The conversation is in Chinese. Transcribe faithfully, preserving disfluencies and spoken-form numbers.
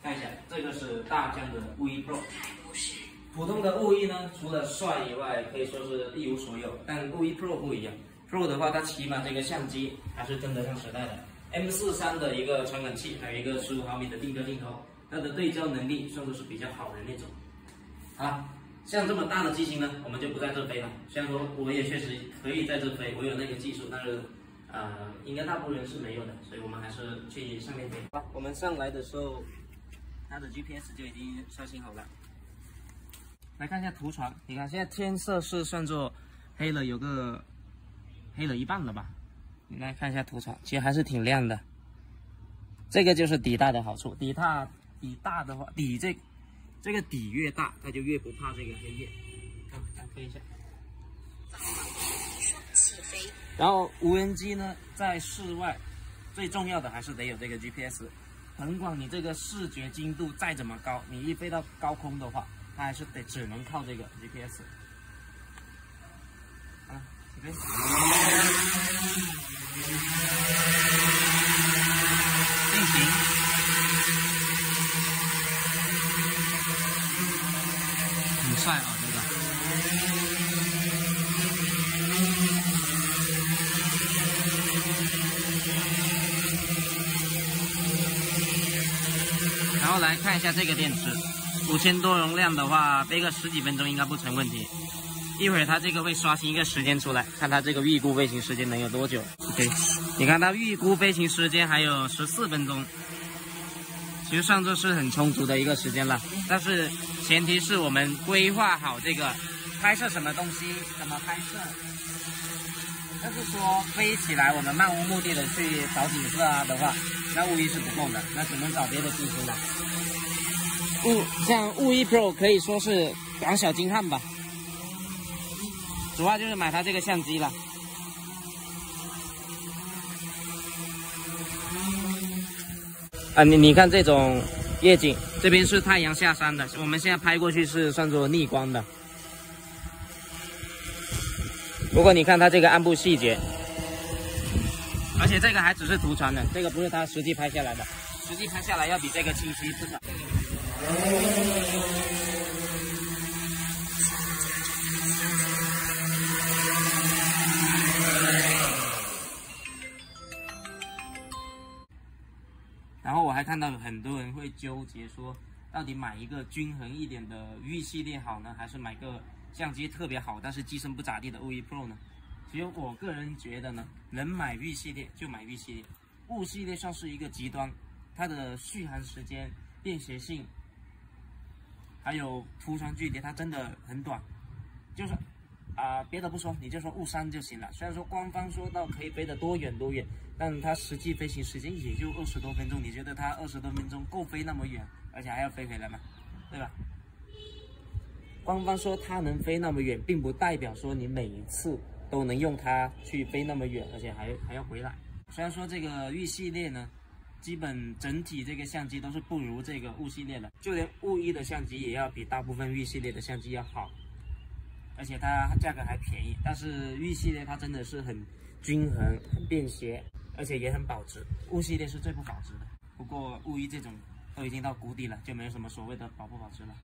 看一下，这个是大疆的雾一 Pro。普通的雾一呢，除了帅以外，可以说是一无所有。但雾一 Pro 不一样 ，Pro 的话，它起码这个相机还是跟得上时代的。M 四三 的一个传感器，还有一个十五毫米的定格镜头，它的对焦能力算作是比较好的那种。啊，像这么大的机型呢，我们就不在这飞了。虽然说我也确实可以在这飞，我有那个技术，但是呃，应该大部分人是没有的，所以我们还是去上面飞。好，我们上来的时候，它的 G P S 就已经刷新好了。来看一下图传，你看现在天色是算作黑了，有个黑了一半了吧？你来看一下图传，其实还是挺亮的。这个就是底大的好处，底大底大的话，底这这个底越大，它就越不怕这个黑夜。看，看飞一下。起飞。然后无人机呢，在室外最重要的还是得有这个 G P S。甭管你这个视觉精度再怎么高，你一飞到高空的话，它还是得只能靠这个 G P S。啊，起飞。进行。很帅啊，这个。然后来看一下这个电池，五千多容量的话，飞个十几分钟应该不成问题。一会儿它这个会刷新一个时间出来，看它这个预估飞行时间能有多久。OK， 你看它预估飞行时间还有十四分钟，其实上作是很充足的一个时间了。但是前提是我们规划好这个拍摄什么东西，怎么拍摄。但是说飞起来我们漫无目的的去找景色啊的话，那雾一是不够的，那只能找别的机型了。雾像雾一 Pro 可以说是短小精悍吧，主要就是买它这个相机了。啊，你你看这种夜景，这边是太阳下山的，我们现在拍过去是算作逆光的。不过你看它这个暗部细节，而且这个还只是图传的，这个不是它实际拍下来的，实际拍下来要比这个清晰不少。然后我还看到很多人会纠结说，到底买一个均衡一点的玉系列好呢，还是买个相机特别好但是机身不咋地的雾一 Pro 呢？其实我个人觉得呢，能买玉系列就买玉系列，雾系列算是一个极端，它的续航时间、便携性，还有图传距离，它真的很短。就是啊、呃，别的不说，你就说雾三就行了。虽然说官方说到可以飞得多远多远，但它实际飞行时间也就二十多分钟。你觉得它二十多分钟够飞那么远，而且还要飞回来吗？对吧？官方说它能飞那么远，并不代表说你每一次都能用它去飞那么远，而且还还要回来。虽然说这个玉系列呢，基本整体这个相机都是不如这个雾系列的，就连雾一的相机也要比大部分玉系列的相机要好，而且它价格还便宜。但是玉系列它真的是很均衡、很便携，而且也很保值。雾系列是最不保值的，不过雾一这种都已经到谷底了，就没有什么所谓的保不保值了。